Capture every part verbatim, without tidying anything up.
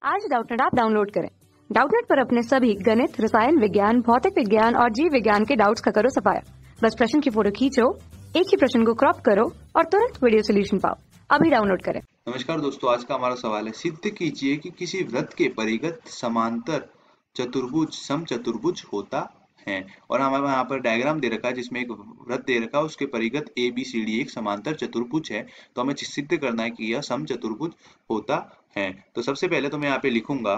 आज Doubtnut app download करें। डाउटनेट पर अपने सभी गणित, रसायन विज्ञान, भौतिक विज्ञान और जीव विज्ञान के डाउट्स का करो सफाया। बस प्रश्न की फोटो खींचो, एक ही प्रश्न को क्रॉप करो और तुरंत वीडियो सोल्यूशन पाओ। अभी डाउनलोड करें। नमस्कार दोस्तों, आज का हमारा सवाल है, सिद्ध कीजिए कि किसी वृत्त के परिगत समांतर चतुर्भुज समचतुर्भुज होता है। और हमारे यहाँ पर डायग्राम दे रखा है जिसमें एक वृत्त दे रखा है, उसके परिगत ए बी सी डी एक समांतर चतुर्भुज है। तो हमें सिद्ध करना है कि यह समचतुर्भुज होता है। तो सबसे पहले तो मैं यहाँ पे लिखूंगा,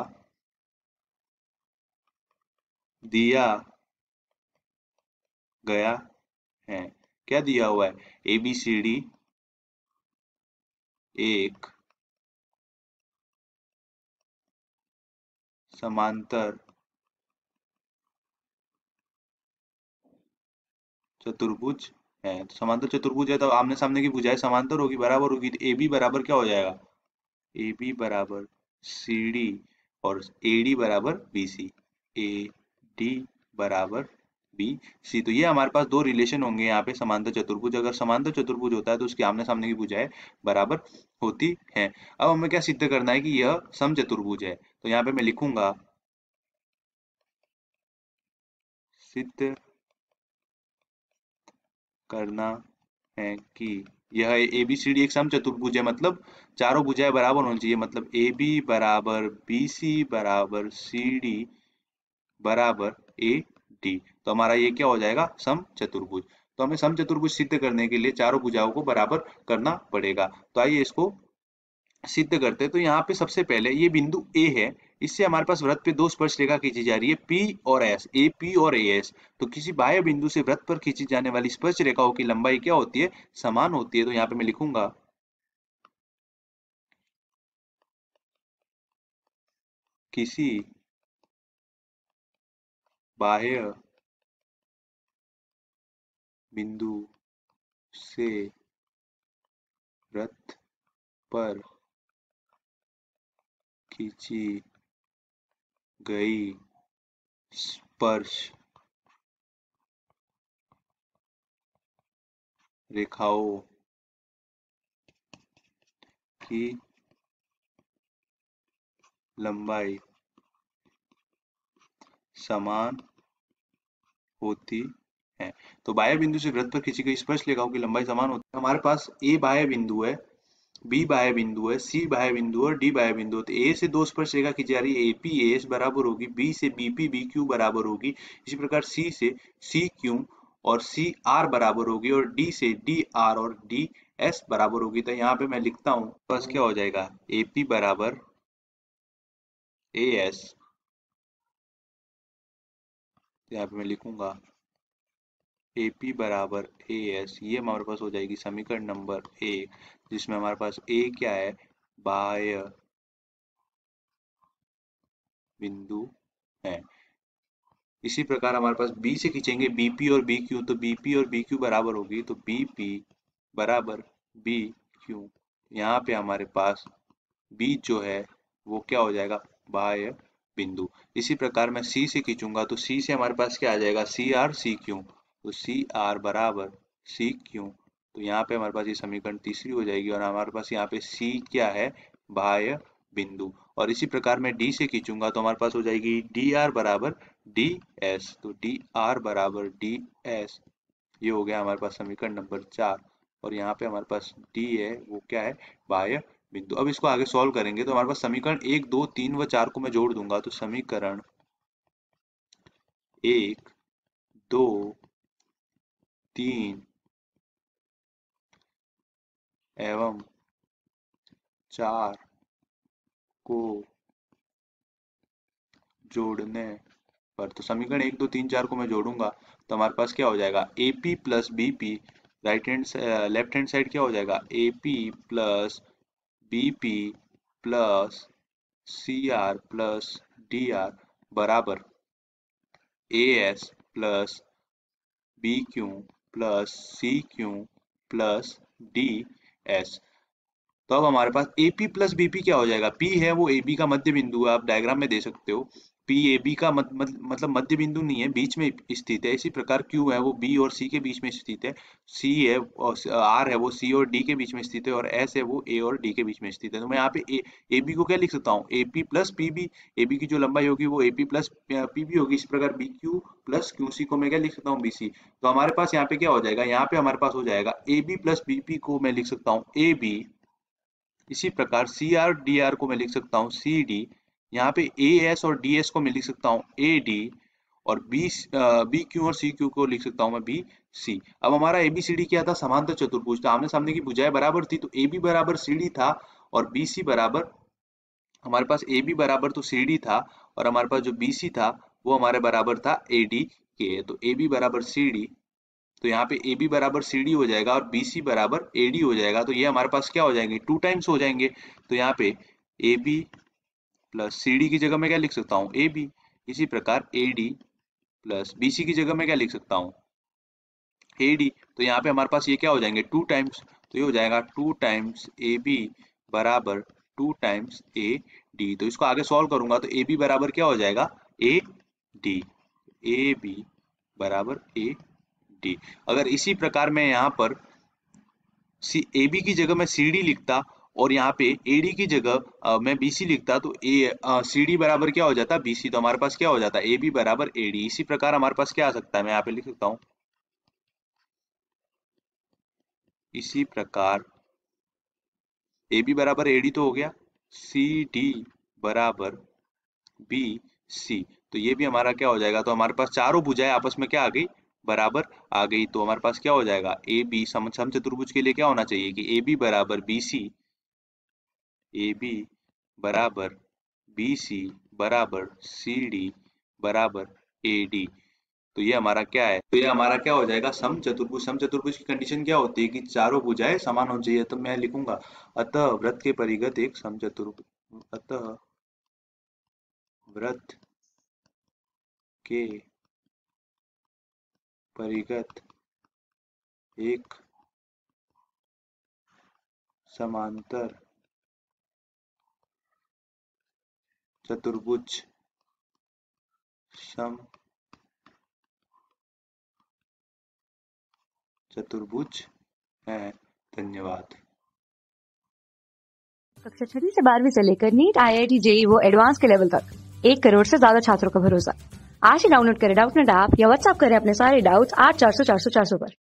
दिया गया है। क्या दिया हुआ है? ए बी सी डी एक समांतर चतुर्भुज है। तो समांतर चतुर्भुज है तो आमने सामने की भुजाएं समांतर होगी, बराबर होगी। तो ए बी बराबर क्या हो जाएगा? ए बी बराबर सी डी और ए डी बराबर बी सी। ए डी बराबर बी सी। तो ये हमारे पास दो रिलेशन होंगे यहाँ पे समांतर चतुर्भुज। अगर समांतर चतुर्भुज होता है तो उसके आमने सामने की भुजाएं बराबर होती हैं। अब हमें क्या सिद्ध करना है कि यह समचतुर्भुज है। तो यहाँ पे मैं लिखूंगा, सिद्ध करना है कि यह ए बी सी डी एक समचतुर्भुज है। मतलब चारों भुजाएं बराबर होनी चाहिए। मतलब ए बी बराबर बी सी बराबर सी डी बराबर ए डी। तो हमारा ये क्या हो जाएगा? समचतुर्भुज। तो हमें समचतुर्भुज सिद्ध करने के लिए चारों भुजाओं को बराबर करना पड़ेगा। तो आइए इसको सिद्ध करते हैं। तो यहाँ पे सबसे पहले ये बिंदु ए है, इससे हमारे पास वृत्त पे दो स्पर्श रेखा खींची जा रही है, पी और एस, ए पी और ए एस। तो किसी बाह्य बिंदु से वृत्त पर खींची जाने वाली स्पर्श रेखाओं की लंबाई क्या होती है? समान होती है। तो यहाँ पे मैं लिखूंगा, किसी बाह्य बिंदु से वृत्त पर खींची गई स्पर्श रेखाओं की लंबाई समान होती है। तो बाह्य बिंदु से वृत्त पर खींची गई स्पर्श रेखाओं की लंबाई समान होती है। हमारे पास ए बाह्य बिंदु है, बी बाह्य बिंदु है, सी बाह्य बिंदु और डी बाह्य बिंदु। तो ए से दो स्पर्श रेखा खींची जा रही है, एपी एएस बराबर होगी, बी से बीपी बीक्यू बराबर होगी। इसी प्रकार सी से सी क्यू और सी आर बराबर होगी और डी से डी आर और डी एस बराबर होगी। तो यहाँ पे मैं लिखता हूँ, बस क्या हो जाएगा? एपी बराबर ए एस। यहाँ पे मैं लिखूंगा एपी बराबर ए एस। ये हमारे पास हो जाएगी समीकरण नंबर एक, जिसमें हमारे पास ए क्या है? बाह्य बिंदु है। इसी प्रकार हमारे पास बी से खींचेंगे बीपी और बीक्यू। तो बीपी और बीक्यू बराबर होगी, तो बीपी बराबर बीक्यू। यहाँ पे हमारे पास बी जो है वो क्या हो जाएगा? बाह्य बिंदु। इसी प्रकार मैं सी से खींचूंगा तो सी से हमारे पास क्या आ जाएगा? C R C Q. तो सी आर बराबर सी क्यू। तो यहाँ पे हमारे पास ये समीकरण तीसरी हो जाएगी और हमारे पास यहाँ पे सी क्या है? बाह्य बिंदु। और इसी प्रकार मैं डी से खींचूंगा तो हमारे पास हो जाएगी डी आर बराबर डी एस। तो डी आर बराबर डी एस। ये हो गया हमारे पास समीकरण नंबर चार। और यहाँ पे हमारे पास डी है वो क्या है? बाह्य बिंदु। अब इसको आगे सॉल्व करेंगे तो हमारे पास समीकरण एक, दो, तीन व चार को मैं जोड़ दूंगा। तो समीकरण एक, दो, तीन एवं चार को जोड़ने पर, तो समीकरण एक, दो, तीन, चार को मैं जोड़ूंगा तो हमारे पास क्या हो जाएगा? A P plus B P, right hand left hand side क्या हो जाएगा? A P plus B P plus C R plus D R बराबर A S plus B Q plus C Q plus D S. तो अब हमारे पास A P plus B P क्या हो जाएगा, पी है वो ए बी का मध्य बिंदु है, आप डायग्राम में दे सकते हो, पी ए बी का मत, मत, मतलब मध्य बिंदु नहीं है, बीच में स्थित है। इसी प्रकार क्यू है वो बी और सी के बीच में स्थित है, सी है और आर है वो सी और डी के बीच में स्थित है, और एस है वो ए और डी के बीच में स्थित है। तो मैं यहाँ पे ए ए बी को क्या लिख सकता हूँ, A P plus P B, A B की जो लंबाई होगी वो A P plus P B होगी। इस प्रकार B Q plus Q C को मैं क्या लिख सकता हूँ, बी सी। तो हमारे पास यहाँ पे क्या हो जाएगा, यहाँ पे हमारे पास हो जाएगा A B plus B P को मैं लिख सकता हूँ ए बी। इसी प्रकार सी आर डी आर को मैं लिख सकता हूँ सी डी। यहाँ पे ए एस और डी एस को मैं लिख सकता हूँ ए डी, और बी बी क्यू और सी क्यू को लिख सकता हूँ मैं बी सी। अब हमारा ए बी सी डी क्या था, समांतर चतुर्भुज था, आमने सामने की भुजाएं बराबर थी, तो ए बी बराबर सी डी था, और बी सी बराबर हमारे पास ए बी बराबर तो सी डी था, और हमारे पास जो बी सी था वो हमारे बराबर था ए डी के। तो ए बी बराबर सी डी, तो यहाँ पे ए बी बराबर सी डी हो जाएगा और बी सी बराबर ए डी हो जाएगा। तो ये हमारे पास क्या हो जाएंगे, टू टाइम्स हो जाएंगे। तो यहाँ पे A B plus C D की जगह मैं क्या लिख सकता हूँ, ए बी। इसी प्रकार A D plus B C की जगह मैं क्या लिख सकता हूँ, ए डी। तो यहाँ पे हमारे पास ये क्या हो जाएंगे, टू टाइम्स। तो ये हो जाएगा टू टाइम्स ए बी बराबर टू टाइम्स ए डी। तो इसको आगे सॉल्व करूंगा तो ए बी बराबर क्या हो जाएगा, ए डी। ए बी बराबर ए डी। अगर इसी प्रकार मैं यहाँ पर सी ए बी की जगह मैं सी डी लिखता और यहाँ पे ए डी की जगह अ, मैं बी सी लिखता, तो ए सी डी बराबर क्या हो जाता, बी सी। तो हमारे पास क्या हो जाता, ए बी बराबर ए डी। इसी प्रकार हमारे पास क्या आ सकता है, मैं यहाँ पे लिख सकता हूँ, इसी प्रकार ए बी बराबर ए डी तो हो गया, सी डी बराबर बी सी। तो ये भी हमारा क्या हो जाएगा, तो हमारे पास चारों भुजाएं आपस में क्या आ गई, बराबर आ गई। तो हमारे पास क्या हो जाएगा, ए बी सम चतुर्भुज के लिए क्या होना चाहिए कि ए बी बराबर बी सी, ए बी बराबर बी सी बराबर सी डी बराबर ए डी। तो ये हमारा क्या है, तो ये हमारा क्या हो जाएगा, सम चतुर्भुज। सम चतुर्भुज की कंडीशन क्या होती है कि चारों भुजाएं समान होनी चाहिए। तो मैं लिखूंगा अतः वृत्त के परिगत एक सम चतुर्भुज, अतः वृत्त के परिगत एक समांतर चतुर्भुज सम चतुर्भुज है। धन्यवाद। कक्षा छठी से बारहवीं से लेकर NEET, I I T, JEE वो एडवांस के लेवल तक एक करोड़ से ज्यादा छात्रों का भरोसा। आज ही डाउनलोड करें डाउटनेट ऐप या व्हाट्सएप करें अपने सारे डाउट्स आठ चार सौ चार सौ चार सौ पर।